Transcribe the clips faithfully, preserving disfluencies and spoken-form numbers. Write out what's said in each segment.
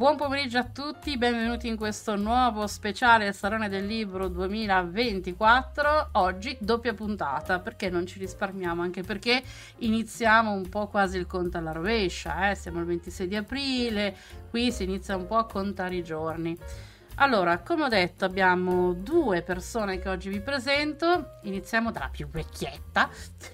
buon pomeriggio a tutti, benvenuti in questo nuovo speciale Salone del Libro duemilaventiquattro. Oggi doppia puntata, perché non ci risparmiamo, anche perché iniziamo un po' quasi il conto alla rovescia, eh? Siamo il ventisei di aprile, qui si inizia un po' a contare i giorni. Allora, come ho detto, abbiamo due persone che oggi vi presento. Iniziamo dalla più vecchietta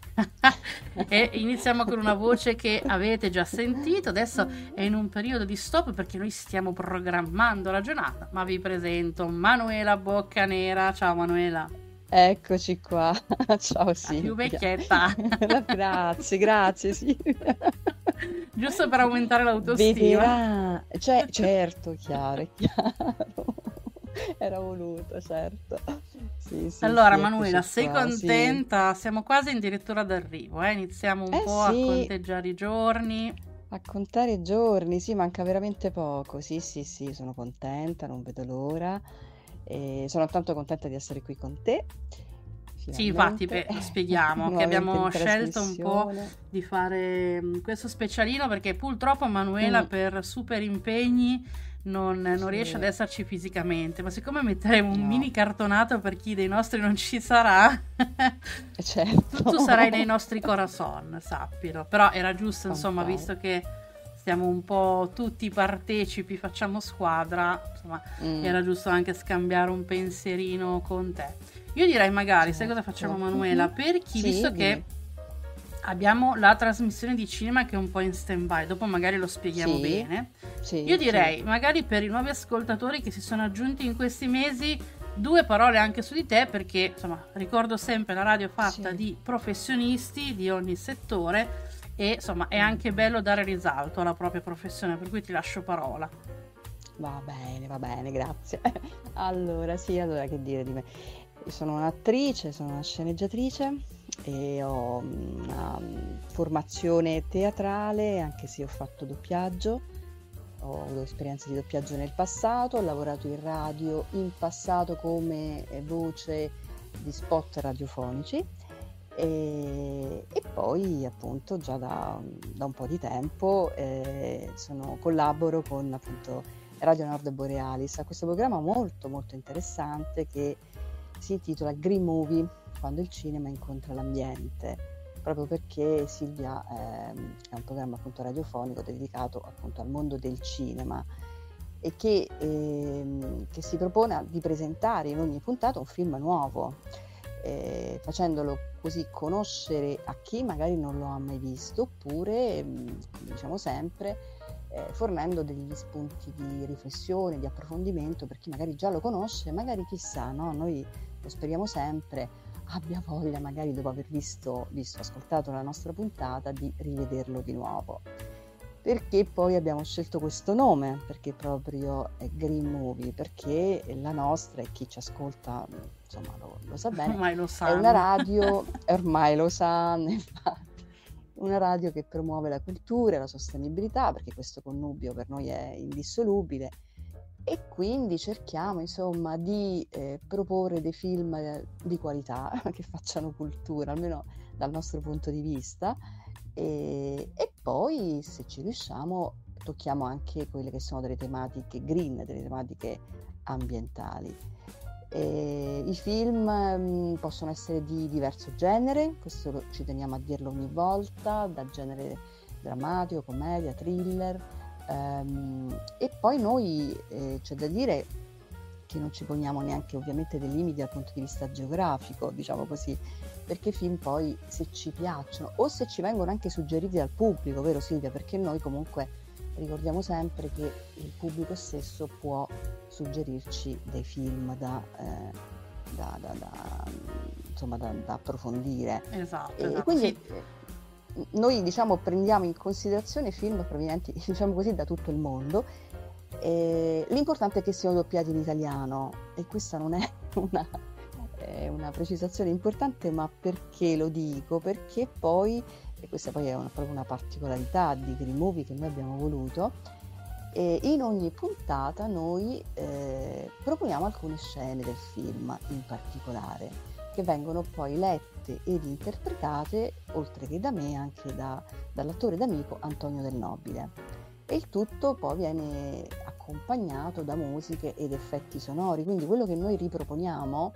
e iniziamo con una voce che avete già sentito. Adesso è in un periodo di stop perché noi stiamo programmando la giornata, ma vi presento Manuela Boccanera. Ciao Manuela. Eccoci qua, ciao La più Silvia. vecchietta. Grazie, grazie Silvia. Giusto per aumentare l'autostima. Veterana, cioè, certo, chiaro, è chiaro. Era voluto, certo. Sì, sì, Allora sì, Manuela, eccoci sei qua, sì. contenta? Siamo quasi addirittura d'arrivo, eh? Iniziamo un Eh po' a sì, conteggiare i giorni. a contare i giorni, sì, manca veramente poco. Sì, sì, sì, sono contenta, non vedo l'ora. E sono tanto contenta di essere qui con te, Sì, infatti, finalmente, beh, lo spieghiamo che nuovamente abbiamo in scelto un po' trasmissione. di fare mm, questo specialino perché purtroppo Manuela Mm, per super impegni non, non riesce ad sì, esserci fisicamente, ma siccome metteremo un no, mini cartonato per chi dei nostri non ci sarà, tu, tu sarai nei certo. nostri corazon, sappilo. Però era giusto, insomma, Fantastico. visto che stiamo un po' tutti partecipi, facciamo squadra, insomma, Mm, era giusto anche scambiare un pensierino con te. Io direi magari, sai cosa facciamo certo. Manuela? Mhm. Per chi, Sì, visto che dimmi. abbiamo la trasmissione di cinema che è un po' in stand-by, dopo magari lo spieghiamo Sì, bene, io sì, sì. direi magari per i nuovi ascoltatori che si sono aggiunti in questi mesi, due parole anche su di te, perché insomma ricordo sempre la radio fatta Sì. di professionisti di ogni settore e insomma è Mm. anche bello dare risalto alla propria professione, per cui ti lascio parola. Va bene, va bene, grazie. Allora, sì, allora che dire di me? Io sono un'attrice, sono una sceneggiatrice e ho una mm, formazione teatrale, anche se ho fatto doppiaggio. Ho avuto esperienze di doppiaggio nel passato, ho lavorato in radio in passato come eh, voce di spot radiofonici e, e poi appunto già da, da un po' di tempo eh, sono- collaboro con appunto Radio Nord Borealis a questo programma molto molto interessante che si intitola Green Movie, quando il cinema incontra l'ambiente, proprio perché Silvia ehm, è un programma appunto radiofonico dedicato appunto al mondo del cinema e che, ehm, che si propone di presentare in ogni puntata un film nuovo, eh, facendolo così conoscere a chi magari non lo ha mai visto, oppure, ehm, come diciamo sempre, eh, fornendo degli spunti di riflessione, di approfondimento per chi magari già lo conosce, magari chissà, no? Noi lo speriamo sempre, abbia voglia magari dopo aver visto, visto, ascoltato la nostra puntata di rivederlo di nuovo. Perché poi abbiamo scelto questo nome? Perché proprio è Green Movie, perché la nostra, e chi ci ascolta insomma lo, lo sa bene, Ormai lo è una sanno. radio, ormai lo sanno, infatti, una radio che promuove la cultura e la sostenibilità, perché questo connubio per noi è indissolubile e quindi cerchiamo insomma di eh, proporre dei film eh, di qualità che facciano cultura, almeno dal nostro punto di vista, e, e poi se ci riusciamo tocchiamo anche quelle che sono delle tematiche green, delle tematiche ambientali. E i film mh, possono essere di diverso genere, questo lo- ci teniamo a dirlo ogni volta, da genere drammatico, commedia, thriller. Ehm, e poi noi eh, c'è da dire che non ci poniamo neanche ovviamente dei limiti dal punto di vista geografico, diciamo così, perché i film poi se ci piacciono o se ci vengono anche suggeriti dal pubblico, vero Silvia? Perché noi comunque ricordiamo sempre che il pubblico stesso può suggerirci dei film da, eh, da, da, da, insomma, da, da approfondire. Esatto, E esatto, quindi sì. eh, noi diciamo prendiamo in considerazione film provenienti diciamo così da tutto il mondo. E l'importante è che siano doppiati in italiano e questa non è una, è una precisazione importante, ma perché lo dico? Perché poi, e questa poi è una, proprio una particolarità di Green Movie che noi abbiamo voluto, e in ogni puntata noi eh, proponiamo alcune scene del film in particolare che vengono poi lette ed interpretate, oltre che da me, anche da, dall'attore d'amico Antonio Del Nobile. E il tutto poi viene accompagnato da musiche ed effetti sonori, quindi quello che noi riproponiamo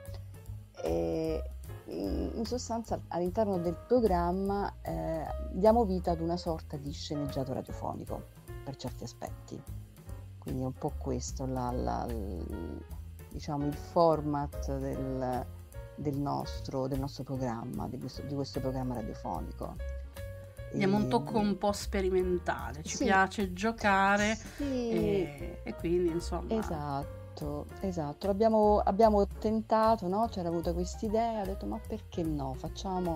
è, in, in sostanza all'interno del programma eh, diamo vita ad una sorta di sceneggiato radiofonico per certi aspetti, quindi è un po' questo la, la, il, diciamo il format del, del, nostro, del nostro programma, di questo, di questo programma radiofonico. Diamo un tocco un po' sperimentale, ci sì, piace giocare sì, e, e quindi insomma... Esatto, esatto. Abbiamo, abbiamo tentato, no? C'era avuta quest'idea, ho detto ma perché no, facciamo...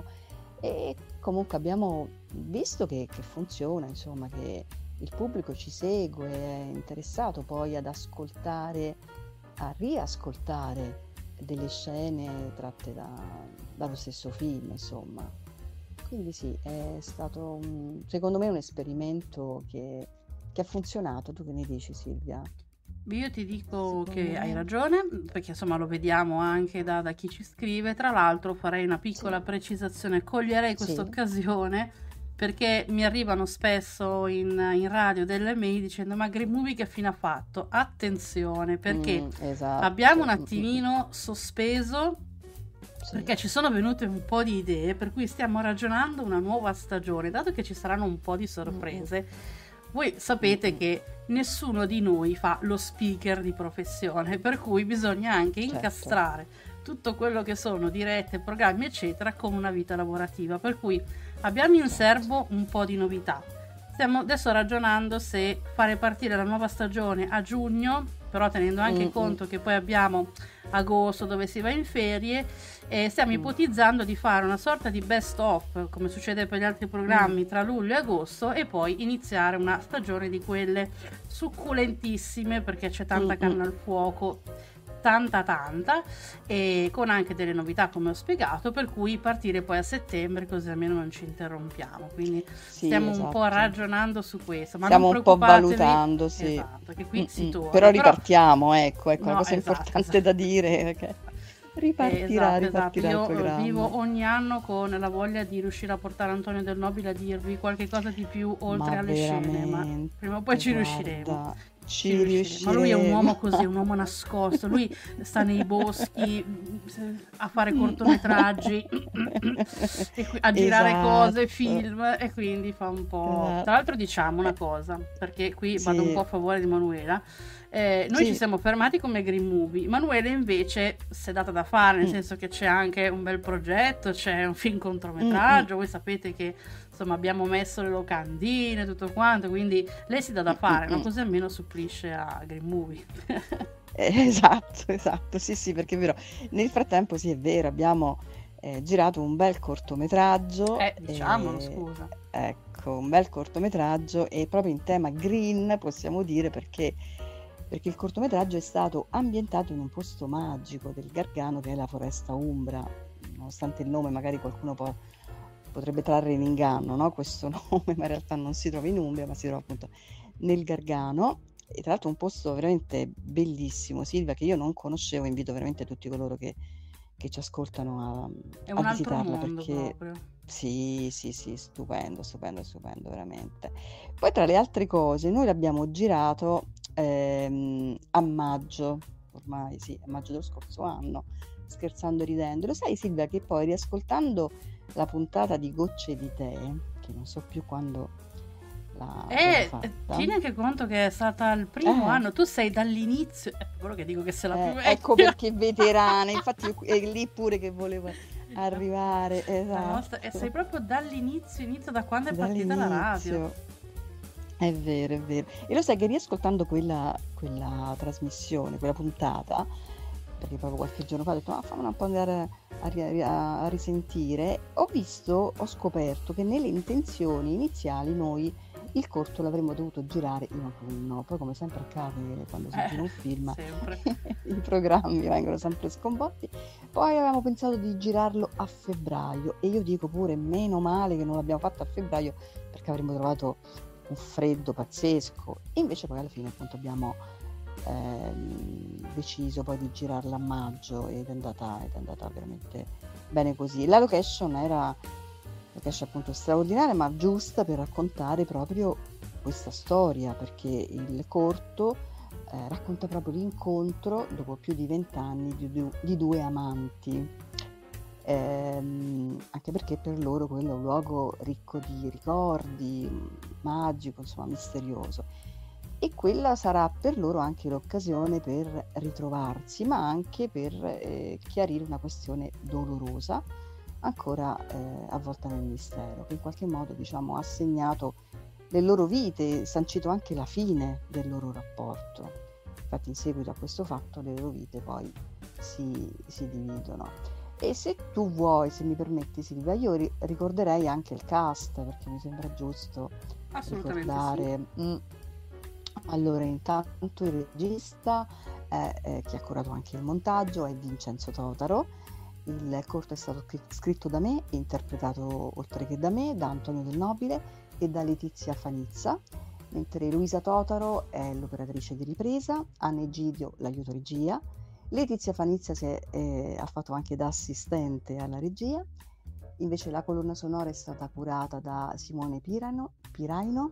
E comunque abbiamo visto che, che funziona, insomma, che il pubblico ci segue, è interessato poi ad ascoltare, a riascoltare delle scene tratte da, dallo stesso film, insomma. Quindi sì, è stato un, secondo me un esperimento che, che ha funzionato. Tu che ne dici, Silvia? Io ti dico Secondo che hai me ragione, perché insomma lo vediamo anche da, da chi ci scrive. Tra l'altro farei una piccola sì, precisazione, coglierei questa sì, occasione perché mi arrivano spesso in, in radio delle mail dicendo ma Green Movie che fine ha fatto? Attenzione, perché mm, abbiamo un esatto, mm, mm, mm. attimino sospeso Sì, perché ci sono venute un po' di idee, per cui stiamo ragionando una nuova stagione, dato che ci saranno un po' di mm, mm, sorprese. Voi mm, sapete mm. che nessuno di noi fa lo speaker di professione, per cui bisogna anche Certo, incastrare tutto quello che sono dirette, programmi, eccetera, con una vita lavorativa. Per cui abbiamo in certo. serbo un po' di novità. Stiamo adesso ragionando se fare partire la nuova stagione a giugno, però tenendo anche Mm, mm, conto che poi abbiamo agosto dove si va in ferie, e stiamo mm, ipotizzando di fare una sorta di best of, come succede per gli altri mm, programmi, tra luglio e agosto, e poi iniziare una stagione di quelle succulentissime, perché c'è mm, tanta mm. carne al fuoco, tanta tanta, e con anche delle novità come ho spiegato, per cui partire poi a settembre così almeno non ci interrompiamo. Quindi Sì, stiamo un po' esatto. ragionando su questo, ma non Stiamo un po' preoccupatevi, valutando, sì. esatto, che Mm, qui si mm. torna, Però però ripartiamo, ecco, ecco, una no, cosa esatto, importante da esatto. dire è che Eh, ripartirà, Esatto, esatto. ripartirà il Io eh, programma. vivo ogni anno con la voglia di riuscire a portare Antonio Del Nobile a dirvi qualche cosa di più oltre Ma alle scene, ma prima o poi veramente, ci riusciremo. guarda, Ci ci riusciremo. Ma lui è un riusciremo. uomo così, un uomo nascosto. Lui sta nei boschi mm, a fare cortometraggi, e qui- a girare cose, Esatto, film, e quindi fa un po'. Tra esatto. l'altro diciamo una Eh, cosa, perché qui vado un po' a Sì, favore di Manuela. Eh, noi ci sì, siamo fermati come Green Movie. Manuele invece si è data da fare, nel mm, senso che c'è anche un bel progetto, c'è un film mm, mm, cortometraggio. Voi sapete che insomma abbiamo messo le locandine, tutto quanto, quindi lei si dà da mm, mm, fare, no? mm. Così almeno supplisce a Green Movie. Eh, Esatto, esatto, sì, sì, perché è vero. Nel frattempo, sì, è vero, abbiamo eh, girato un bel cortometraggio, Eh, diciamolo, eh, scusa. ecco, un bel cortometraggio e proprio in tema green possiamo dire perché, perché il cortometraggio è stato ambientato in un posto magico del Gargano che è la Foresta Umbra, nonostante il nome magari qualcuno po- potrebbe trarre in inganno, no? Questo nome, ma in realtà non si trova in Umbria, ma si trova appunto nel Gargano. E tra l'altro un posto veramente bellissimo, Silvia, che io non conoscevo, invito veramente tutti coloro che, che ci ascoltano È a, a un altro visitarla mondo perché proprio. sì, sì, sì, stupendo, stupendo, stupendo, veramente. Poi tra le altre cose, noi l'abbiamo girato ehm, a maggio, ormai sì, a maggio dello scorso anno, scherzando e ridendo. Lo sai Silvia che poi riascoltando la puntata di Gocce di Tè, che non so più quando la- l'abbiamo E eh, fatta, tieni anche conto che è stata il primo eh, anno, tu sei dall'inizio, è per quello che dico che sei la più Eh, ecco vecchia. perché veterana, infatti io- è lì pure che volevo arrivare, La nostra, e sei esatto, proprio dall'inizio, inizio da quando è partita la radio. dall'inizio, è vero, è vero. E lo sai che riascoltando quella, quella trasmissione, quella puntata, perché proprio qualche giorno fa ho detto, ma fammela un po' andare a, ri- a- a risentire, ho visto, ho scoperto che nelle intenzioni iniziali noi il corto l'avremmo dovuto girare in autunno, poi come sempre accade quando si gira un Eh, film, sempre. i programmi vengono sempre sconvolti. Poi avevamo pensato di girarlo a febbraio e io dico pure meno male che non l'abbiamo fatto a febbraio perché avremmo trovato un freddo pazzesco e invece poi alla fine appunto abbiamo ehm, deciso poi di girarla a maggio ed è andata, ed è andata veramente bene così. La location era location appunto straordinaria ma giusta per raccontare proprio questa storia perché il corto eh, racconta proprio l'incontro dopo più di vent'anni di, du- di due amanti. Ehm, anche perché per loro quello è un luogo ricco di ricordi, magico, insomma misterioso. E quella sarà per loro anche l'occasione per ritrovarsi, ma anche per eh, chiarire una questione dolorosa, ancora eh, avvolta nel mistero, che in qualche modo, diciamo, ha segnato le loro vite, sancito anche la fine del loro rapporto. Infatti in seguito a questo fatto le loro vite poi si, si dividono. E se tu vuoi, se mi permetti Silvia, io ri- ricorderei anche il cast, perché mi sembra giusto Assolutamente ricordare. sì. Mm. Allora, intanto il regista è, è- che ha curato anche il montaggio è Vincenzo Totaro. Il corto è stato scri- scritto da me e interpretato oltre che da me, da Antonio Del Nobile e da Letizia Fanizza, mentre Luisa Totaro è l'operatrice di ripresa, Anna Egidio l'aiuto regia, Letizia Fanizza si è, eh, ha fatto anche da assistente alla regia. Invece la colonna sonora è stata curata da Simone Pirano, Piraino,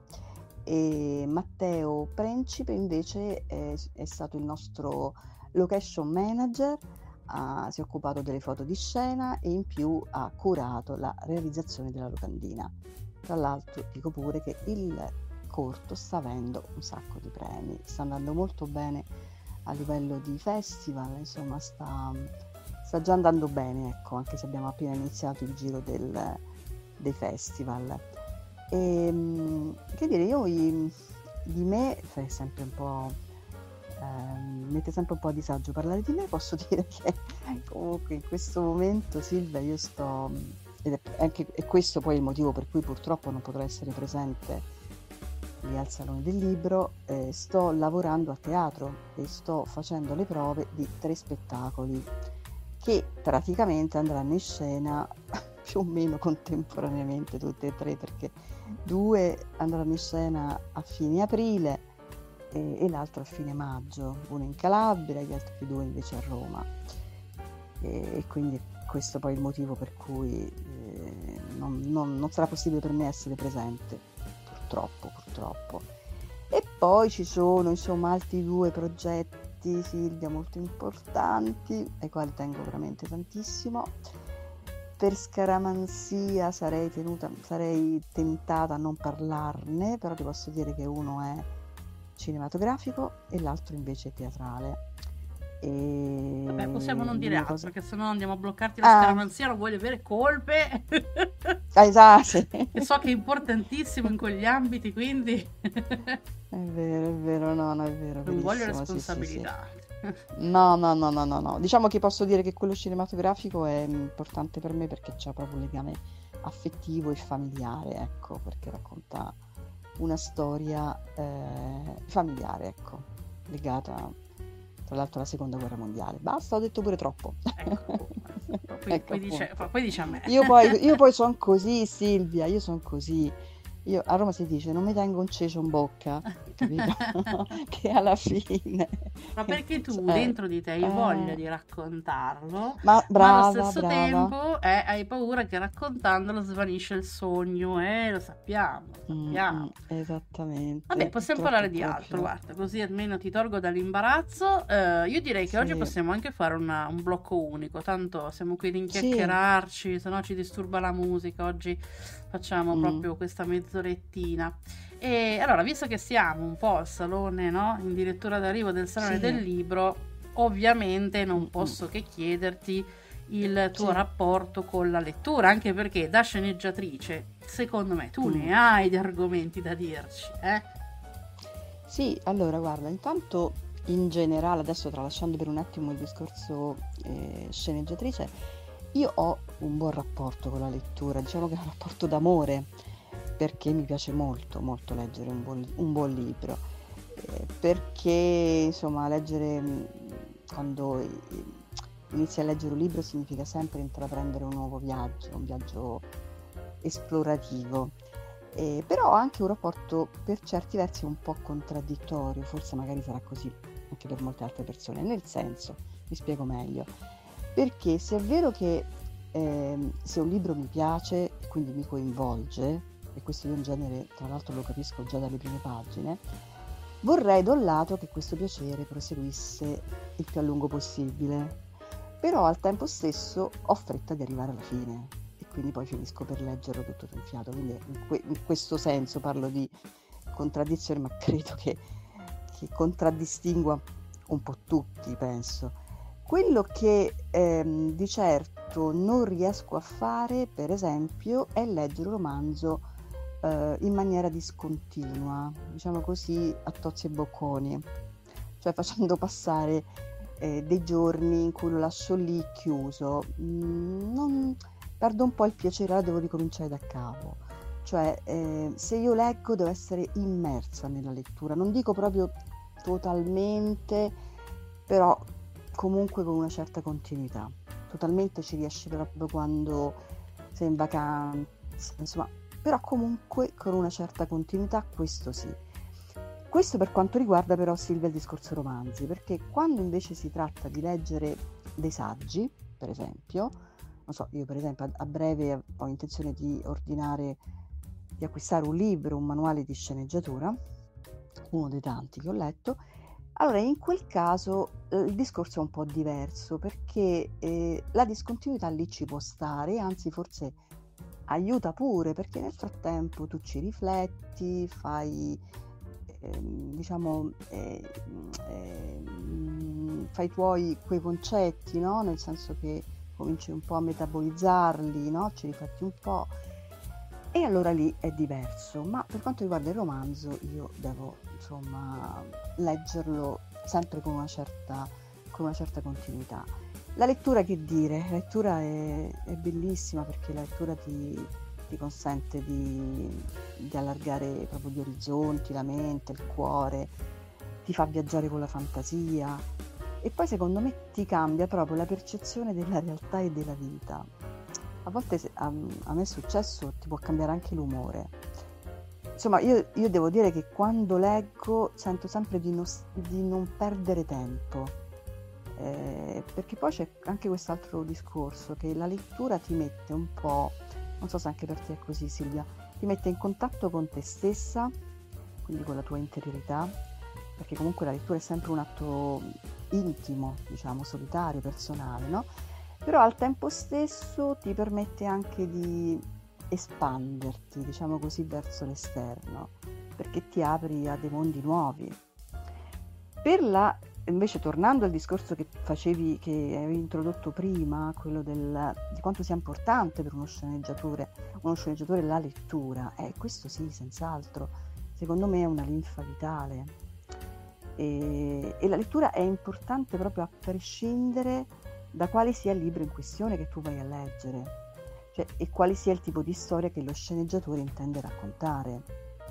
e Matteo Principe invece è, è stato il nostro location manager, ha- si è occupato delle foto di scena e in più ha curato la realizzazione della locandina. Tra l'altro dico pure che il corto sta avendo un sacco di premi, sta andando molto bene a livello di festival, insomma sta, sta già andando bene, ecco, anche se abbiamo appena iniziato il giro del- dei festival. E, mh, che dire, io i- di me fai sempre un po', ehm, mette sempre un po' a disagio parlare di me, posso dire che comunque in questo momento Silvia io sto, ed è anche è questo poi il motivo per cui purtroppo non potrò essere presente lì al Salone del Libro, eh, sto lavorando a teatro e sto facendo le prove di tre spettacoli che praticamente andranno in scena più o meno contemporaneamente tutte e tre, perché due andranno in scena a fine aprile e, e l'altro a fine maggio, uno in Calabria e gli altri due invece a Roma. E, e quindi questo poi è il motivo per cui eh, non, non- non sarà possibile per me essere presente, purtroppo, purtroppo. E poi ci sono insomma altri due progetti, Silvia, molto importanti, ai quali tengo veramente tantissimo. Per scaramanzia sarei tenuta, sarei tentata a non parlarne, però ti posso dire che uno è cinematografico e l'altro invece è teatrale. E Vabbè, possiamo non dire l'unica altro, cosa... perché sennò andiamo a bloccarti la Ah, scaramanzia, non voglio avere colpe. ah, esatto, sì. E so che è importantissimo in quegli ambiti, quindi È vero, è vero, no, no, è vero, non voglio verissimo, sì, sì, sì. responsabilità. No, no, no, no, no, no. Diciamo che posso dire che quello cinematografico è importante per me perché c'è proprio un legame affettivo e familiare, ecco, perché racconta una storia eh, familiare, ecco, legata tra l'altro alla seconda guerra mondiale. Basta, ho detto pure troppo. Ecco, poi, Ecco poi dice, appunto. poi dice a me. Io poi, io poi sono così, Silvia, io sono così. Io, a Roma si dice non mi tengo un cecio in bocca, capito? Che alla fine... Ma perché tu cioè, dentro di te hai voglia eh, di raccontarlo, ma ma allo brava, stesso brava. tempo eh, hai paura che raccontandolo svanisce il sogno, eh, lo sappiamo, lo Mm, mm, sappiamo. Vabbè, esattamente, possiamo purtroppo parlare è di altro, proprio... guarda, così almeno ti tolgo dall'imbarazzo. Eh, io direi che oggi Sì, possiamo anche fare una- un blocco unico, tanto siamo qui ad sì, inchiacchierarci, se no ci disturba la musica, oggi facciamo mm, proprio questa mezzorettina. E allora, visto che siamo un po' al salone, no? In dirittura d'arrivo del Salone del sì, Libro, ovviamente mm, non mm, posso che chiederti il tuo sì, rapporto con la lettura, anche perché da sceneggiatrice, secondo me, tu mm. ne hai di argomenti da dirci, eh? Sì, allora guarda, intanto in generale, adesso tralasciando per un attimo il discorso eh, sceneggiatrice, io ho un buon rapporto con la lettura, diciamo che è un rapporto d'amore, perché mi piace molto, molto leggere un buon, un buon libro, eh, perché insomma leggere, mh, quando i- inizi a leggere un libro significa sempre intraprendere un nuovo viaggio, un viaggio esplorativo. Eh, però ho anche un rapporto per certi versi un po' contraddittorio, forse magari sarà così anche per molte altre persone, nel senso, mi spiego meglio, perché se è vero che ehm, se un libro mi piace e quindi mi coinvolge, e questo io in genere tra l'altro lo capisco già dalle prime pagine, Vorrei da un lato che questo piacere proseguisse il più a lungo possibile, però al tempo stesso ho fretta di arrivare alla fine e quindi poi finisco per leggerlo tutto d'un fiato. Quindi in, que- in questo senso parlo di contraddizione, ma credo che, che contraddistingua un po' tutti, penso. Quello che ehm, di certo non riesco a fare, per esempio, è leggere un romanzo eh, in maniera discontinua, diciamo così, a tozzi e bocconi, cioè facendo passare eh, dei giorni in cui lo lascio lì chiuso. Mm, non, perdo un po' il piacere, allora devo ricominciare da capo. Cioè, eh, se io leggo devo essere immersa nella lettura, non dico proprio totalmente, però comunque con una certa continuità. Totalmente ci riesci proprio quando sei in vacanza, insomma, però comunque con una certa continuità, questo sì. Questo per quanto riguarda però, Silvia, il discorso romanzi, perché quando invece si tratta di leggere dei saggi, per esempio, non so, io per esempio a, a breve ho intenzione di ordinare, di acquistare un libro, un manuale di sceneggiatura, uno dei tanti che ho letto. Allora, in quel caso eh, il discorso è un po' diverso, perché eh, la discontinuità lì ci può stare, anzi forse aiuta pure, perché nel frattempo tu ci rifletti, fai, ehm, diciamo, eh, ehm, fai tuoi quei concetti, no? Nel senso che cominci un po' a metabolizzarli, no? Ci rifletti un po'. E allora lì è diverso, ma per quanto riguarda il romanzo io devo insomma leggerlo sempre con una certa, con una certa continuità. La lettura, che dire, la lettura è, è bellissima, perché la lettura ti, ti consente di, di allargare proprio gli orizzonti, la mente, il cuore, ti fa viaggiare con la fantasia e poi secondo me ti cambia proprio la percezione della realtà e della vita. A volte se- a, a me è successo, ti può cambiare anche l'umore. Insomma, io, io devo dire che quando leggo sento sempre di, non s- di non perdere tempo, eh, perché poi c'è anche quest'altro discorso, che la lettura ti mette un po', non so se anche per te è così, Silvia, ti mette in contatto con te stessa, quindi con la tua interiorità, perché comunque la lettura è sempre un atto intimo, diciamo, solitario, personale, no? Però al tempo stesso ti permette anche di espanderti, diciamo così, verso l'esterno, perché ti apri a dei mondi nuovi. Per la, invece, tornando al discorso che facevi, che avevi introdotto prima, quello del, di quanto sia importante per uno sceneggiatore, uno sceneggiatore la lettura, eh, questo sì, senz'altro, secondo me è una linfa vitale. E, e la lettura è importante proprio a prescindere da quale sia il libro in questione che tu vai a leggere, cioè, e quale sia il tipo di storia che lo sceneggiatore intende raccontare.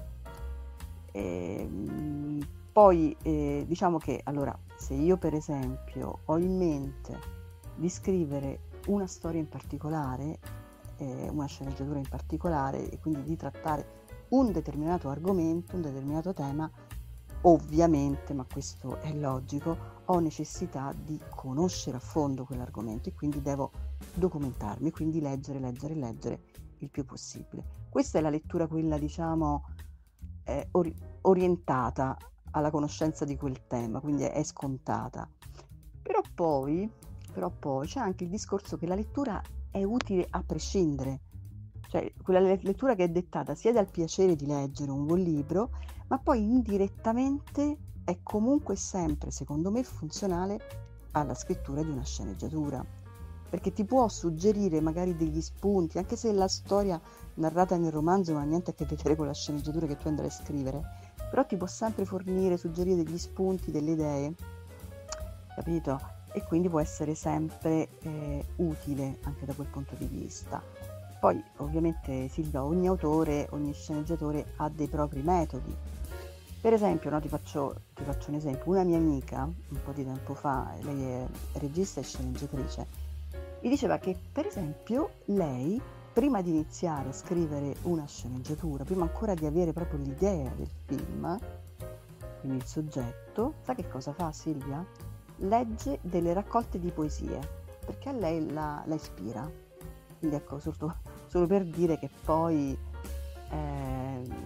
E, poi eh, diciamo che allora, se io per esempio ho in mente di scrivere una storia in particolare, eh, una sceneggiatura in particolare, e quindi di trattare un determinato argomento, un determinato tema, ovviamente, ma questo è logico, ho necessità di conoscere a fondo quell'argomento e quindi devo documentarmi, quindi leggere, leggere, leggere il più possibile. Questa è la lettura, quella diciamo eh, ori- orientata alla conoscenza di quel tema, quindi è, è scontata. Però poi, però poi c'è anche il discorso che la lettura è utile a prescindere, cioè quella le- lettura che è dettata sia dal piacere di leggere un buon libro, ma poi indirettamente è comunque sempre, secondo me, funzionale alla scrittura di una sceneggiatura, perché ti può suggerire magari degli spunti, anche se la storia narrata nel romanzo non ha niente a che vedere con la sceneggiatura che tu andrai a scrivere, però ti può sempre fornire, suggerire degli spunti, delle idee, capito? E quindi può essere sempre eh, utile anche da quel punto di vista. Poi ovviamente, Silvia, ogni autore, ogni sceneggiatore ha dei propri metodi. Per esempio, no, ti faccio, ti faccio un esempio, una mia amica un po' di tempo fa, lei è regista e sceneggiatrice, mi diceva che per esempio lei, prima di iniziare a scrivere una sceneggiatura, prima ancora di avere proprio l'idea del film, quindi il soggetto, sa che cosa fa, Silvia? Legge delle raccolte di poesie, perché a lei la, la ispira. Quindi ecco, solo, solo per dire che poi eh,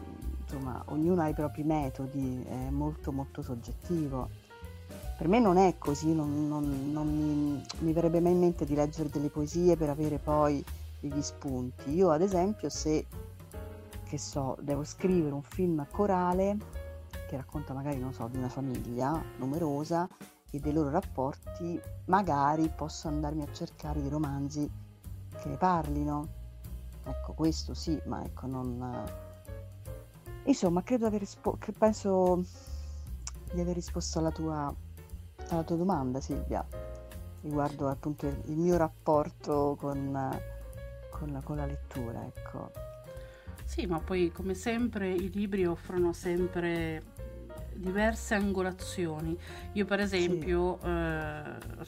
insomma, ognuno ha i propri metodi, è molto molto soggettivo. Per me non è così, non, non- non mi, mi verrebbe mai in mente di leggere delle poesie per avere poi degli spunti. Io, ad esempio, se, che so, devo scrivere un film corale che racconta magari, non so, di una famiglia numerosa e dei loro rapporti, magari posso andarmi a cercare dei romanzi che ne parlino. Ecco, questo sì, ma ecco, non... Insomma, credo aver rispo- che penso di aver risposto alla tua, alla tua domanda, Silvia, riguardo appunto il, il mio rapporto con, con la, con la lettura, ecco. Sì, ma poi come sempre i libri offrono sempre diverse angolazioni. Io per Sì, esempio, eh,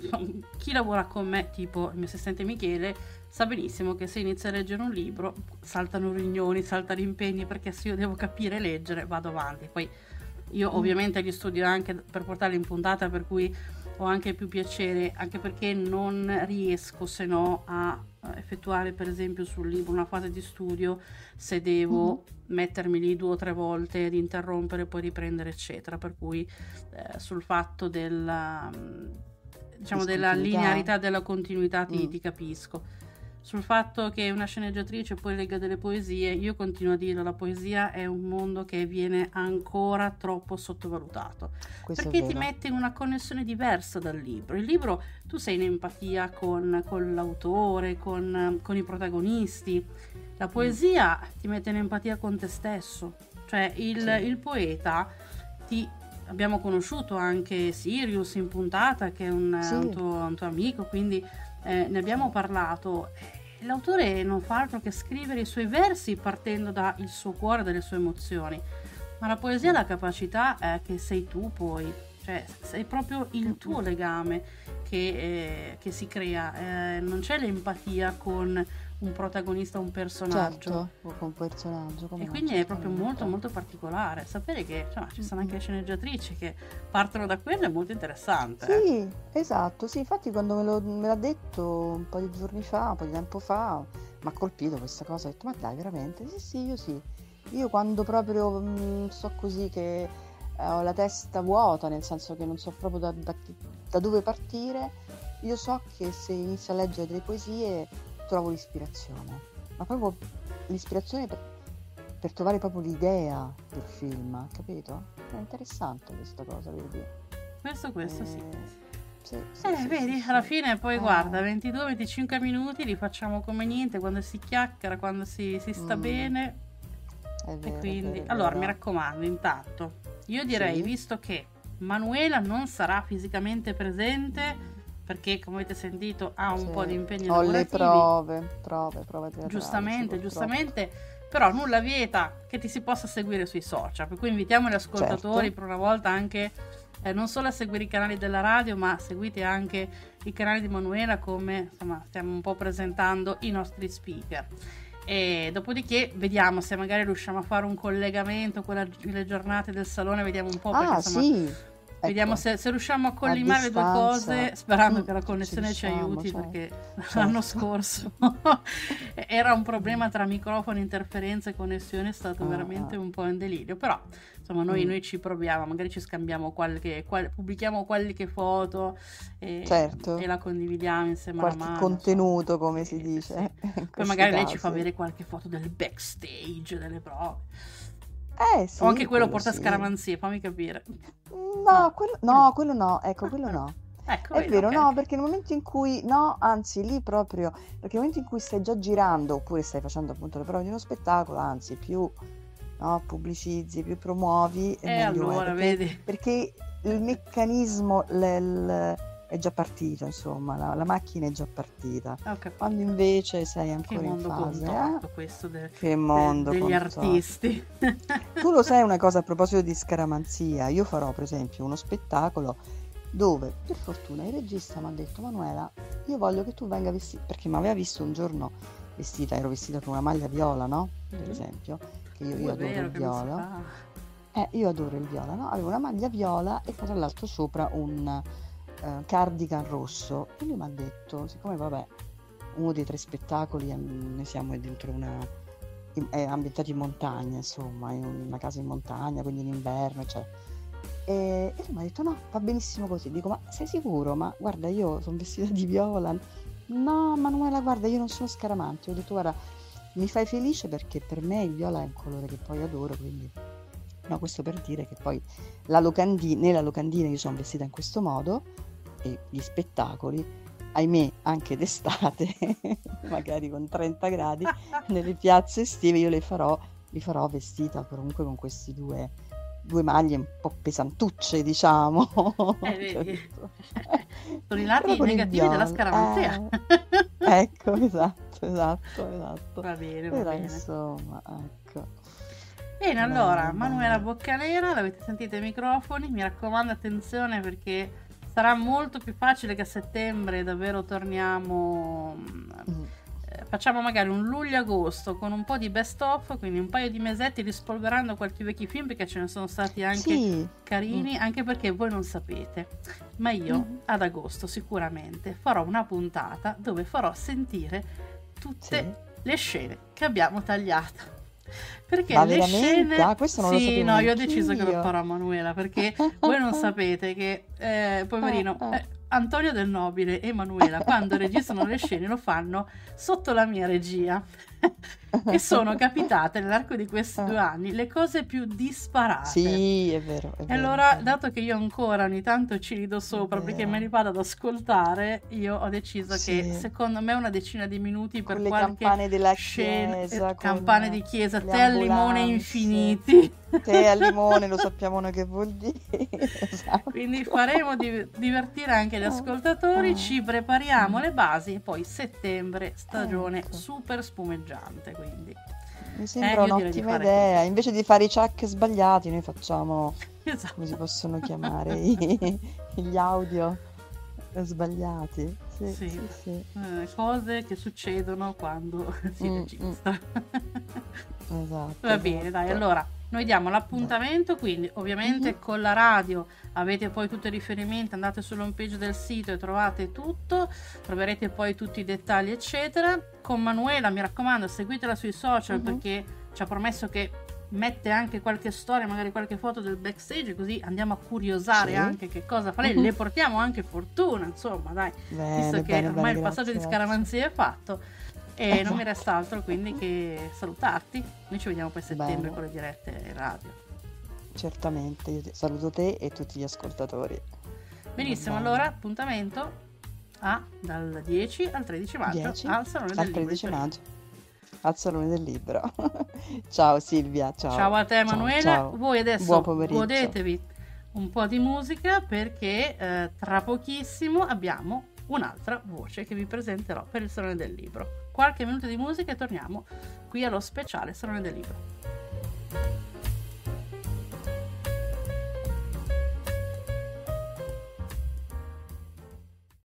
chi lavora con me, tipo il mio assistente Michele, sa benissimo che se inizia a leggere un libro saltano riunioni, saltano impegni, perché se io devo capire leggere vado avanti. Poi io mm, ovviamente li studio anche per portarli in puntata, per cui ho anche più piacere, anche perché non riesco se no a eh, effettuare per esempio sul libro una fase di studio se mhm, devo mettermi lì due o tre volte ad interrompere, poi riprendere eccetera, per cui eh, sul fatto della, mm, diciamo, della discontinuità. linearità, della continuità ti, Mm, ti capisco. Sul fatto che una sceneggiatrice poi legga delle poesie, io continuo a dire, la poesia è un mondo che viene ancora troppo sottovalutato, questo è perché ti vero. mette in una connessione diversa dal libro. Il libro tu sei in empatia con, con l'autore, con, con i protagonisti. La Mm, poesia ti mette in empatia con te stesso. Cioè il, sì, il poeta ti... Abbiamo conosciuto anche Sirius in puntata, che è un, un sì, tuo, un tuo amico, quindi eh, ne abbiamo parlato. L'autore non fa altro che scrivere i suoi versi partendo dal suo cuore, dalle sue emozioni. Ma la poesia ha mm, la capacità eh, che sei tu poi, cioè sei proprio mm, il tuo mm. legame che, eh, che si crea, eh, non c'è l'empatia con un protagonista, un personaggio. Certo, o con personaggio, come E no, quindi è proprio molto certamente. molto particolare. Sapere che insomma, ci Mm, sono mm. anche sceneggiatrici che partono da quello è molto interessante. Eh. Sì, esatto, sì, infatti quando me, lo- me l'ha detto un po' di giorni fa, un po' di tempo fa, mi ha colpito questa cosa, ho detto, ma dai, veramente? Sì, sì, io sì. Io quando proprio mm, sto così che eh, ho la testa vuota, nel senso che non so proprio da, da che- da dove partire, io so che se inizio a leggere delle poesie trovo l'ispirazione, ma proprio l'ispirazione per, per trovare proprio l'idea del film, capito? È interessante questa cosa, vedi? Questo, questo sì. Eh, sì, sì, Eh, sì, sì, vedi, alla sì. fine poi guarda, Eh, ventidue venticinque minuti li facciamo come niente, quando si chiacchiera, quando si, si sta mm, bene. è E vero, è quindi, vero, è allora mi vero. raccomando, intanto, io direi, Sì. visto che Manuela non sarà fisicamente presente, Mm, perché come avete sentito ha sì. un po' di impegni Ho le lavorativi, prove, prove, prove teatrali, sì, giustamente, purtroppo. giustamente, però nulla vieta che ti si possa seguire sui social, per cui invitiamo gli ascoltatori Certo, per una volta anche eh, non solo a seguire i canali della radio, ma seguite anche i canali di Manuela, come insomma stiamo un po' presentando i nostri speaker. E dopodiché vediamo se magari riusciamo a fare un collegamento con la- le giornate del salone, vediamo un po', perché ah, insomma sì, vediamo ecco, se, se riusciamo a a collimare le due distanza. cose, sperando Mm, che la se ci connessione ci riusciamo, aiuti, certo, perché l'anno certo. scorso era un Mm, problema tra microfono, interferenze e connessione, è stato ah, veramente ah, un po' un delirio, però insomma noi, mm, noi ci proviamo, magari ci scambiamo qualche, qual- pubblichiamo qualche foto e, e certo, la condividiamo insieme alla qualche mano, insomma. contenuto, come si Sì, sì, sì. dice in Poi questi magari lei ci fa casi. vedere qualche foto del backstage, delle prove. Eh O anche sì, quello quello porta sì. scaramanzie, fammi capire. No, No, quello, quello no, no. quello no, ecco, No, quello quello no. no. Ecco, È vedi, vero, ok, no, ok. perché nel momento in cui, no, anzi, lì proprio, perché nel momento in cui stai già girando, oppure stai facendo appunto le prove di uno spettacolo, anzi, più, no, pubblicizzi, più promuovi, e E meglio è, allora, perché, vedi, perché il meccanismo l- l- è già partito, insomma, la, la macchina è già partita. ho Quando capito. invece sei Che ancora in mondo fase, eh, contorto questo de- che de- mondo degli contorto. artisti. Tu lo sai una cosa a proposito di scaramanzia? Io farò per esempio uno spettacolo dove per fortuna il regista mi ha detto Manuela, io voglio che tu venga vestita, perché mi aveva visto un giorno vestita, ero vestita con una maglia viola, no? Per Mhm. esempio, che io, Uh, io è adoro il vero che non si viola. fa. Eh, io adoro il viola, no? Avevo una maglia viola e poi tra l'altro sopra un eh, cardigan rosso. E lui mi ha detto, siccome vabbè, uno dei tre spettacoli, eh, noi siamo dentro una in- è ambientato in montagna, insomma, in una casa in montagna, quindi in inverno, cioè. E, e lui mi ha detto no, va benissimo così. Dico, ma sei sicuro? Ma guarda, io sono vestita di viola. No, Manuela, guarda, io non sono Scaramanti. Ho detto, guarda, mi fai felice perché per me il viola è un colore che poi adoro, quindi no, questo per dire che poi la locandi- nella locandina io sono vestita in questo modo e gli spettacoli, ahimè, anche d'estate, magari con trenta gradi, nelle piazze estive io le farò, li farò vestita comunque con questi due, due maglie un po' pesantucce, diciamo. Eh, Che ho vedi? detto. Sono i Però lati con il negativi della viola. scaramanzia. Eh, ecco, esatto, esatto, esatto. Va bene, va Però bene. insomma, ecco. Bene, allora, Bene, Manuela bene. Boccanera, l'avete sentito ai microfoni, mi raccomando attenzione perché sarà molto più facile che a settembre davvero torniamo, mm, Mm, eh, facciamo magari un luglio-agosto con un po' di best of, quindi un paio di mesetti rispolverando qualche vecchi film perché ce ne sono stati anche Sì. Mm, carini, anche perché voi non sapete, ma io mhm, ad agosto sicuramente farò una puntata dove farò sentire tutte sì. le scene che abbiamo tagliato. Perché Ma le veramente? scene... Ah, questo non lo Sì, sapevo no, io ho deciso che lo neanch'io. farò, Manuela, perché voi non sapete che, eh, Ah, poverino, ah. eh, Antonio Del Nobile e Emanuela, quando registrano le scene, lo fanno sotto la mia regia. E sono capitate nell'arco di questi due Ah. anni le cose più disparate. Sì, è vero, è E vero, è allora, vero, dato che io ancora ogni tanto ci rido è sopra perché me vero. li vado ad ascoltare, io ho deciso che Sì, secondo me una decina di minuti per con le qualche campane della scena, eh, chiesa, campane con di chiesa, le tè al limone ambulanze, infiniti. tè al limone, lo sappiamo noi che vuol dire. Quindi Esatto. faremo di- divertire anche gli Ah, ascoltatori, ah, ci prepariamo mm, le basi e poi settembre, stagione ecco. super spumeggiante, quindi Mi eh, sembra io direi di un'ottima fare idea. così. Invece di fare i check sbagliati, noi facciamo, come si Esatto. possono chiamare, i- gli audio sbagliati. Sì, Sì, sì, sì. eh, cose che succedono quando si Mm, mm. registra. Esatto, Va bene, dai, esatto. allora noi diamo Dai. l'appuntamento, quindi Mhm, ovviamente con la radio avete poi tutti i riferimenti, andate sull'home page del sito e trovate tutto, troverete poi tutti i dettagli eccetera. Con Manuela, mi raccomando, seguitela sui social mhm. perché ci ha promesso che mette anche qualche storia, magari qualche foto del backstage, così andiamo a curiosare Sì. anche che cosa fa lei, Mhm. le portiamo anche fortuna, insomma, dai, visto Bene, che bene, ormai bene, il passaggio grazie, di grazie. scaramanzia è fatto e non mi Esatto. resta altro quindi che salutarti. Noi ci vediamo poi a settembre Bene, con le dirette in radio. certamente. Io ti- saluto te e tutti gli ascoltatori. Va Benissimo, bene. allora appuntamento a dal dieci al tredici maggio dieci al Salone del al Libro di tredici Torino. maggio al Salone del Libro. Ciao Silvia, Ciao ciao. a te Ciao, Emanuele, ciao. voi Buon adesso pomeriggio. godetevi un po' di musica perché eh, tra pochissimo abbiamo un'altra voce che vi presenterò per il Salone del Libro. Qualche minuto di musica e torniamo qui allo speciale Salone del Libro.